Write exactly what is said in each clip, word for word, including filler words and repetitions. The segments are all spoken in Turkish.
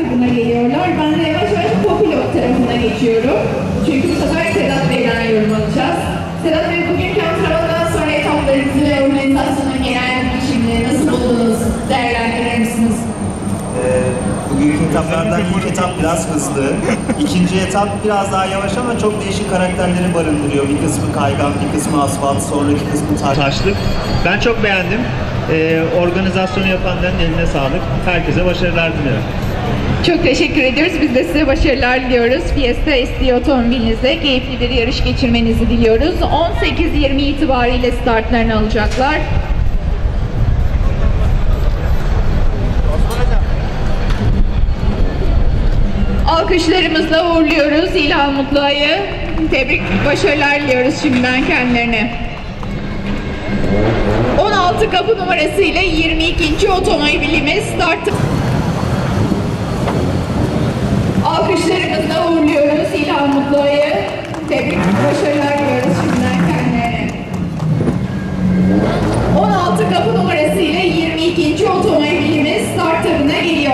hattına geliyorlar. Ben de yavaş yavaş co-pilot tarafına geçiyorum. Çünkü bu sefer Sedat Bey'den yorum alacağız. Sedat Bey, bugünkü antrenmandan sonra etaplarınızı ve organizasyonun genel biçimini nasıl buldunuz? Değerlendirir misiniz? Bugünkü etaplardan ilk etap biraz hızlı. İkinci etap biraz daha yavaş ama çok değişik karakterleri barındırıyor. Bir kısmı kaygan, bir kısmı asfalt, sonraki kısmı taş. Taşlık. Ben çok beğendim. Ee, organizasyonu yapanların eline sağlık. Herkese başarılar diliyorum. Çok teşekkür ediyoruz. Biz de size başarılar diliyoruz. Fiesta S D otomobilinizde keyifli bir yarış geçirmenizi diliyoruz. on sekiz yirmi itibariyle startlarını alacaklar. Alkışlarımızla uğurluyoruz İlhan Mutluay'ı. Tebrik, başarılar diliyoruz şimdiden kendilerine. on altı kapı numarasıyla yirmi ikinci otomobilimiz start. Alkışlarımızla uğurluyoruz İlhan Mutluay'ı. Tebrik, başarılar diliyoruz şimdiden kendilerine. on altı kapı numarasıyla yirmi ikinci otomobilimiz startlarına geliyor.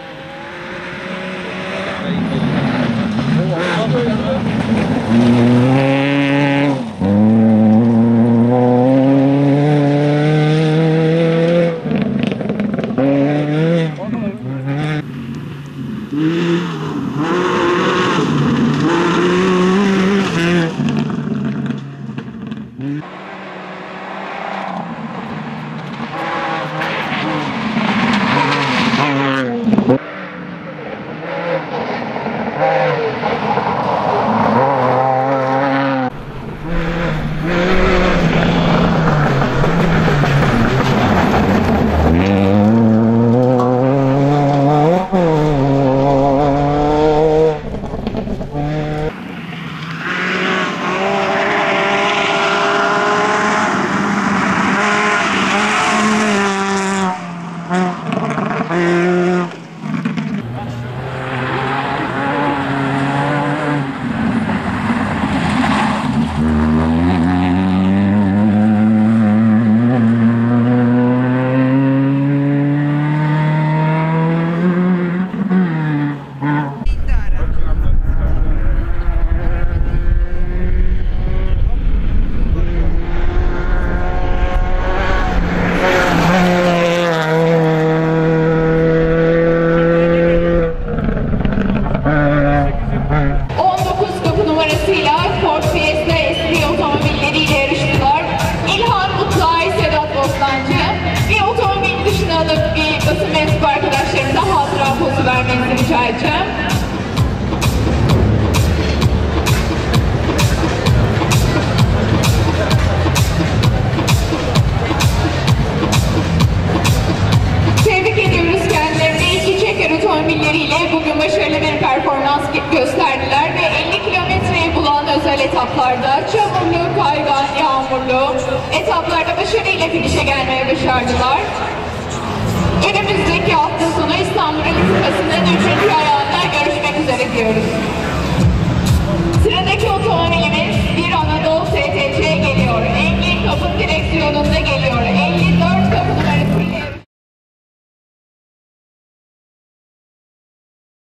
basın mensubu arkadaşlarımıza hatıra pozu vermenizi rica edeceğim. Tebrik ediyoruz kendilerini. İki çeker otomobilleriyle bugün başarılı bir performans gösterdiler ve elli kilometreyi bulan özel etaplarda çamurlu, kaygan, yağmurlu etaplarda başarıyla finişe gelmeye başardılar. Önümüzdeki hafta sonu İstanbul Rally Kupası'nın üçüncü ayağında görüşmek üzere diyoruz.